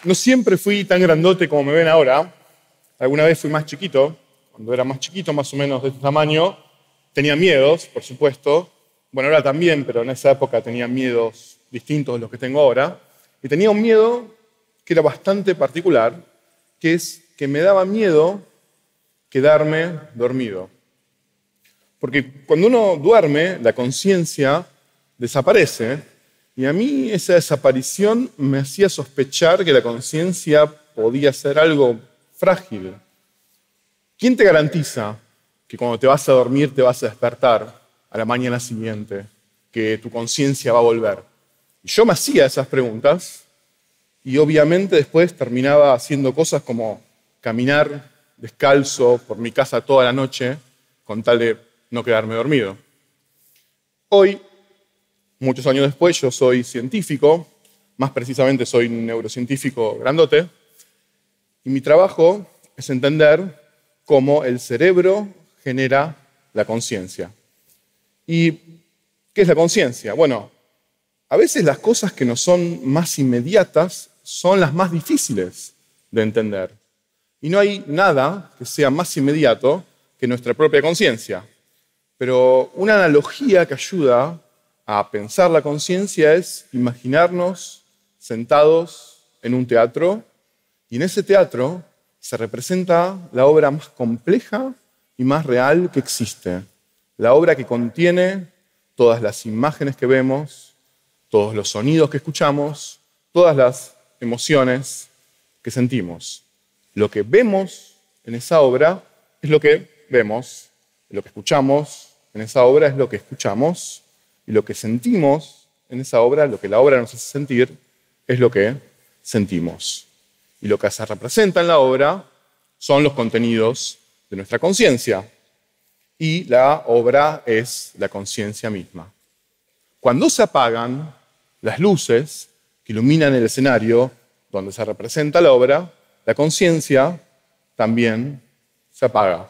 No siempre fui tan grandote como me ven ahora. Alguna vez fui más chiquito. Cuando era más chiquito, más o menos de este tamaño, tenía miedos, por supuesto. Bueno, ahora también, pero en esa época tenía miedos distintos de los que tengo ahora. Y tenía un miedo que era bastante particular, que es que me daba miedo quedarme dormido. Porque cuando uno duerme, la conciencia desaparece, y a mí esa desaparición me hacía sospechar que la conciencia podía ser algo frágil. ¿Quién te garantiza que cuando te vas a dormir te vas a despertar a la mañana siguiente, que tu conciencia va a volver? Y yo me hacía esas preguntas y obviamente después terminaba haciendo cosas como caminar descalzo por mi casa toda la noche con tal de no quedarme dormido. Hoy, muchos años después, yo soy científico, más precisamente soy un neurocientífico grandote, y mi trabajo es entender cómo el cerebro genera la conciencia. ¿Y qué es la conciencia? Bueno, a veces las cosas que nos son más inmediatas son las más difíciles de entender. Y no hay nada que sea más inmediato que nuestra propia conciencia. Pero una analogía que ayuda a pensar la conciencia es imaginarnos sentados en un teatro y en ese teatro se representa la obra más compleja y más real que existe. La obra que contiene todas las imágenes que vemos, todos los sonidos que escuchamos, todas las emociones que sentimos. Lo que vemos en esa obra es lo que vemos, lo que escuchamos en esa obra es lo que escuchamos, y lo que sentimos en esa obra, lo que la obra nos hace sentir, es lo que sentimos. Y lo que se representa en la obra son los contenidos de nuestra conciencia. Y la obra es la conciencia misma. Cuando se apagan las luces que iluminan el escenario donde se representa la obra, la conciencia también se apaga.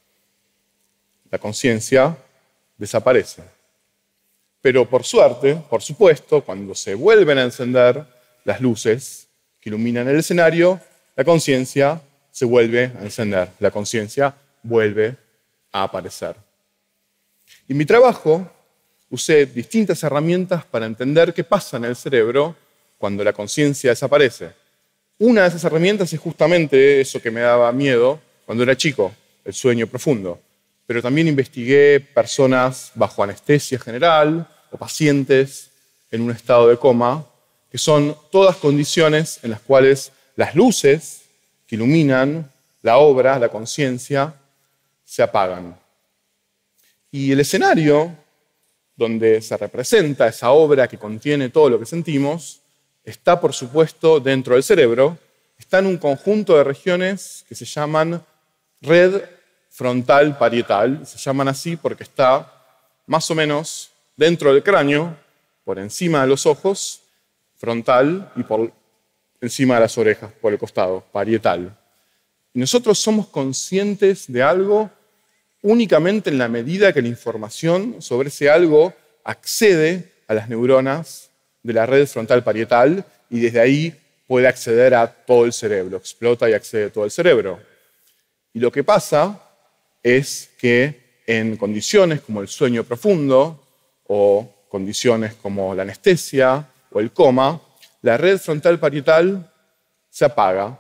La conciencia desaparece. Pero por suerte, por supuesto, cuando se vuelven a encender las luces que iluminan el escenario, la conciencia se vuelve a encender, la conciencia vuelve a aparecer. En mi trabajo usé distintas herramientas para entender qué pasa en el cerebro cuando la conciencia desaparece. Una de esas herramientas es justamente eso que me daba miedo cuando era chico, el sueño profundo. Pero también investigué personas bajo anestesia general o pacientes en un estado de coma, que son todas condiciones en las cuales las luces que iluminan la obra, la conciencia, se apagan. Y el escenario donde se representa esa obra que contiene todo lo que sentimos está, por supuesto, dentro del cerebro, está en un conjunto de regiones que se llaman red frontal parietal, se llaman así porque está más o menos dentro del cráneo, por encima de los ojos, frontal, y por encima de las orejas, por el costado, parietal. Y nosotros somos conscientes de algo únicamente en la medida que la información sobre ese algo accede a las neuronas de la red frontal parietal y desde ahí puede acceder a todo el cerebro, explota y accede a todo el cerebro. Y lo que pasa es que en condiciones como el sueño profundo o condiciones como la anestesia o el coma, la red frontal parietal se apaga.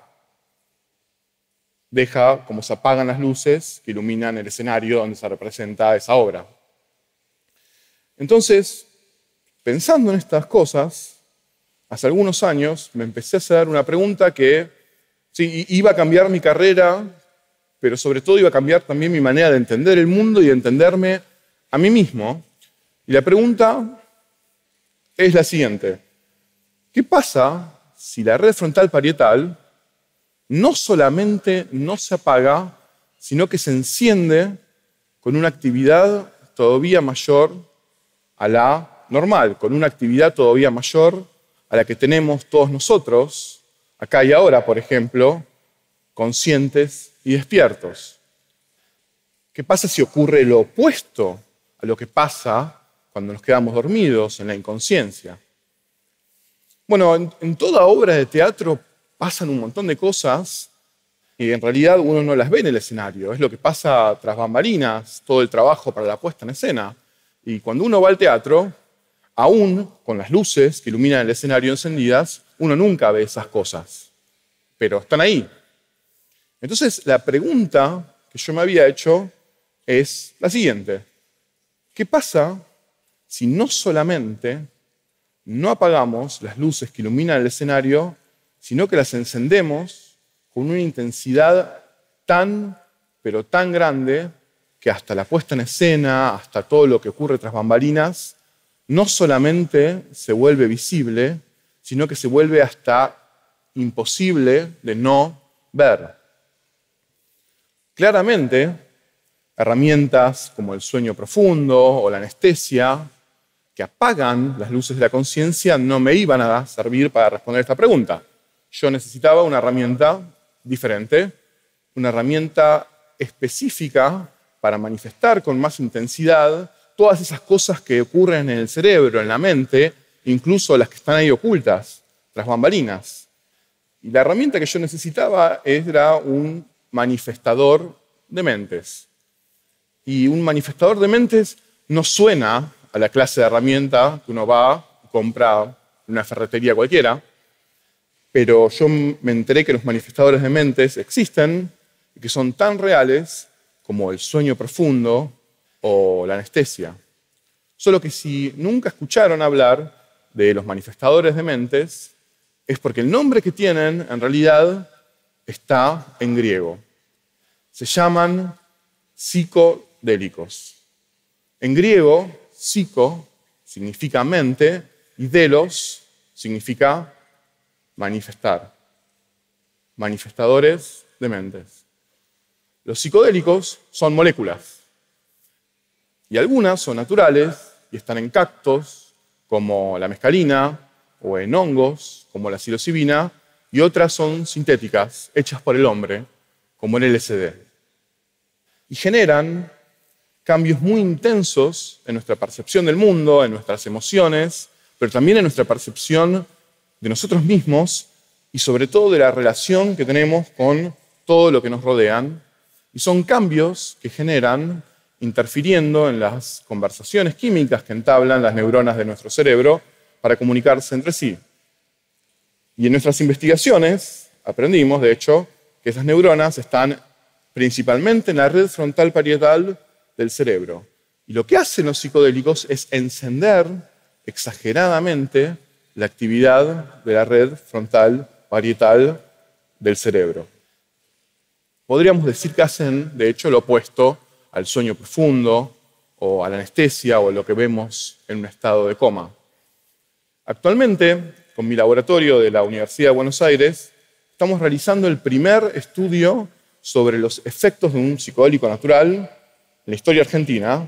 Deja como se apagan las luces que iluminan el escenario donde se representa esa obra. Entonces, pensando en estas cosas, hace algunos años me empecé a hacer una pregunta que sí, iba a cambiar mi carrera, pero sobre todo iba a cambiar también mi manera de entender el mundo y de entenderme a mí mismo. Y la pregunta es la siguiente: ¿qué pasa si la red frontal parietal no solamente no se apaga, sino que se enciende con una actividad todavía mayor a la normal, con una actividad todavía mayor a la que tenemos todos nosotros, acá y ahora, por ejemplo, conscientes y despiertos? ¿Qué pasa si ocurre lo opuesto a lo que pasa cuando nos quedamos dormidos en la inconsciencia? Bueno, en toda obra de teatro pasan un montón de cosas y en realidad uno no las ve en el escenario. Es lo que pasa tras bambalinas, todo el trabajo para la puesta en escena. Y cuando uno va al teatro, aún con las luces que iluminan el escenario encendidas, uno nunca ve esas cosas, pero están ahí. Entonces, la pregunta que yo me había hecho es la siguiente. ¿Qué pasa si no solamente no apagamos las luces que iluminan el escenario, sino que las encendemos con una intensidad tan, pero tan grande que hasta la puesta en escena, hasta todo lo que ocurre tras bambalinas, no solamente se vuelve visible, sino que se vuelve hasta imposible de no ver? Claramente, herramientas como el sueño profundo o la anestesia, que apagan las luces de la conciencia, no me iban a servir para responder esta pregunta. Yo necesitaba una herramienta diferente, una herramienta específica para manifestar con más intensidad todas esas cosas que ocurren en el cerebro, en la mente, incluso las que están ahí ocultas, tras bambalinas. Y la herramienta que yo necesitaba era un manifestador de mentes. Y un manifestador de mentes no suena a la clase de herramienta que uno va y compra en una ferretería cualquiera, pero yo me enteré que los manifestadores de mentes existen y que son tan reales como el sueño profundo o la anestesia. Solo que si nunca escucharon hablar de los manifestadores de mentes, es porque el nombre que tienen en realidad está en griego. Se llaman psicodélicos. En griego, psico significa mente y delos significa manifestar. Manifestadores de mentes. Los psicodélicos son moléculas. Y algunas son naturales y están en cactos, como la mescalina, o en hongos, como la psilocibina, y otras son sintéticas, hechas por el hombre, como el LSD. Y generan cambios muy intensos en nuestra percepción del mundo, en nuestras emociones, pero también en nuestra percepción de nosotros mismos y sobre todo de la relación que tenemos con todo lo que nos rodean. Y son cambios que generan interfiriendo en las conversaciones químicas que entablan las neuronas de nuestro cerebro para comunicarse entre sí. Y en nuestras investigaciones aprendimos, de hecho, que esas neuronas están principalmente en la red frontal parietal del cerebro. Y lo que hacen los psicodélicos es encender exageradamente la actividad de la red frontal parietal del cerebro. Podríamos decir que hacen, de hecho, lo opuesto al sueño profundo o a la anestesia o a lo que vemos en un estado de coma. Actualmente, con mi laboratorio de la Universidad de Buenos Aires, estamos realizando el primer estudio sobre los efectos de un psicodélico natural en la historia argentina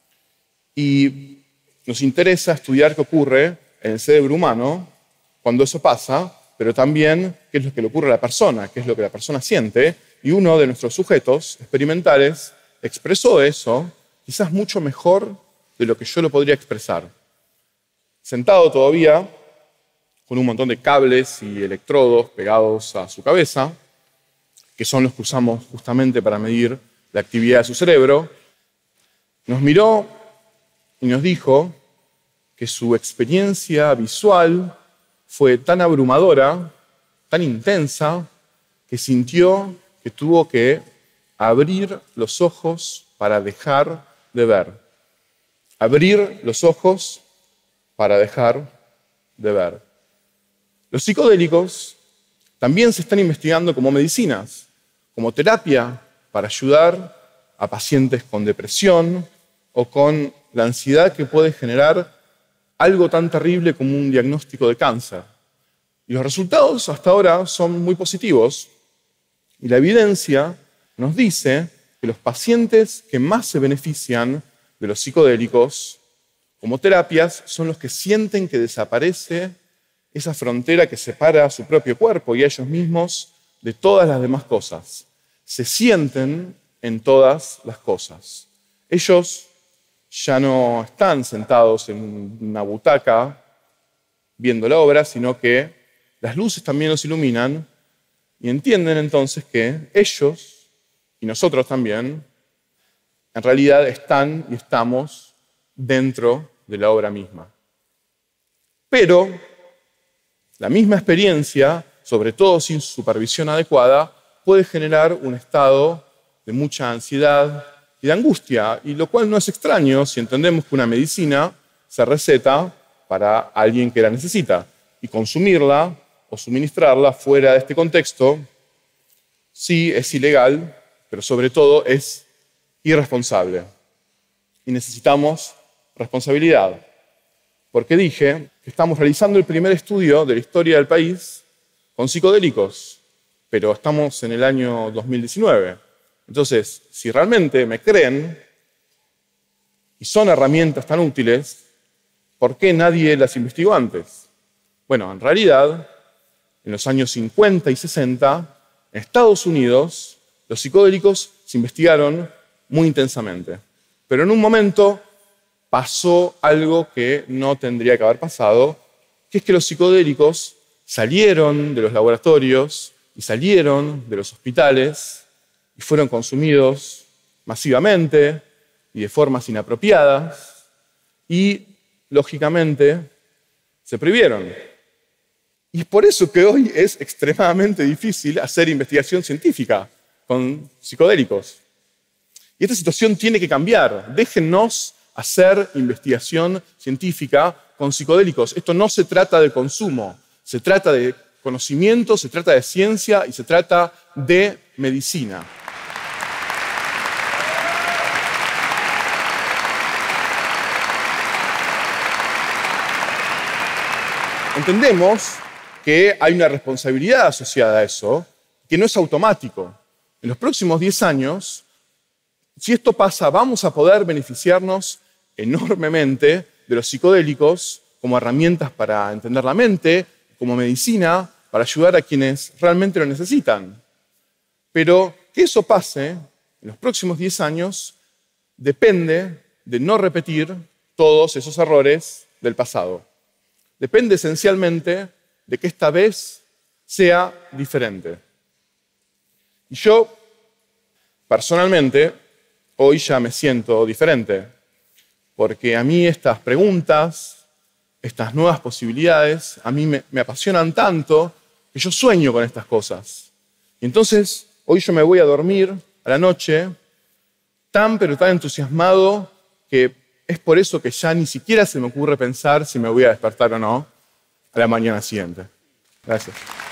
y nos interesa estudiar qué ocurre en el cerebro humano cuando eso pasa, pero también qué es lo que le ocurre a la persona, qué es lo que la persona siente. Y uno de nuestros sujetos experimentales expresó eso, quizás mucho mejor de lo que yo lo podría expresar. Sentado todavía, con un montón de cables y electrodos pegados a su cabeza, que son los que usamos justamente para medir la actividad de su cerebro, nos miró y nos dijo que su experiencia visual fue tan abrumadora, tan intensa, que sintió que tuvo que abrir los ojos para dejar de ver. Abrir los ojos para dejar de ver. Los psicodélicos también se están investigando como medicinas, como terapia para ayudar a pacientes con depresión o con la ansiedad que puede generar algo tan terrible como un diagnóstico de cáncer. Y los resultados hasta ahora son muy positivos. Y la evidencia nos dice que los pacientes que más se benefician de los psicodélicos como terapias son los que sienten que desaparece esa frontera que separa a su propio cuerpo y a ellos mismos de todas las demás cosas. Se sienten en todas las cosas. Ellos ya no están sentados en una butaca viendo la obra, sino que las luces también los iluminan y entienden entonces que ellos, y nosotros también, en realidad están y estamos dentro de la obra misma. Pero la misma experiencia, sobre todo sin supervisión adecuada, puede generar un estado de mucha ansiedad y de angustia, y lo cual no es extraño si entendemos que una medicina se receta para alguien que la necesita, y consumirla o suministrarla fuera de este contexto sí es ilegal, pero sobre todo es irresponsable. Y necesitamos responsabilidad. Porque dije que estamos realizando el primer estudio de la historia del país con psicodélicos, pero estamos en el año 2019. Entonces, si realmente me creen y son herramientas tan útiles, ¿por qué nadie las investigó antes? Bueno, en realidad, en los años 50 y 60, en Estados Unidos, los psicodélicos se investigaron muy intensamente. Pero en un momento pasó algo que no tendría que haber pasado, que es que los psicodélicos salieron de los laboratorios y salieron de los hospitales y fueron consumidos masivamente y de formas inapropiadas y, lógicamente, se prohibieron. Y es por eso que hoy es extremadamente difícil hacer investigación científica con psicodélicos. Y esta situación tiene que cambiar. Déjennos hacer investigación científica con psicodélicos. Esto no se trata de consumo, se trata de conocimiento, se trata de ciencia y se trata de medicina. Entendemos que hay una responsabilidad asociada a eso, que no es automático. En los próximos 10 años, si esto pasa, vamos a poder beneficiarnos enormemente de los psicodélicos como herramientas para entender la mente, como medicina, para ayudar a quienes realmente lo necesitan. Pero que eso pase en los próximos 10 años depende de no repetir todos esos errores del pasado. Depende esencialmente de que esta vez sea diferente. Y yo, personalmente, hoy ya me siento diferente, porque a mí estas preguntas, estas nuevas posibilidades, a mí me apasionan tanto que yo sueño con estas cosas. Y entonces, hoy yo me voy a dormir a la noche tan pero tan entusiasmado que es por eso que ya ni siquiera se me ocurre pensar si me voy a despertar o no a la mañana siguiente. Gracias.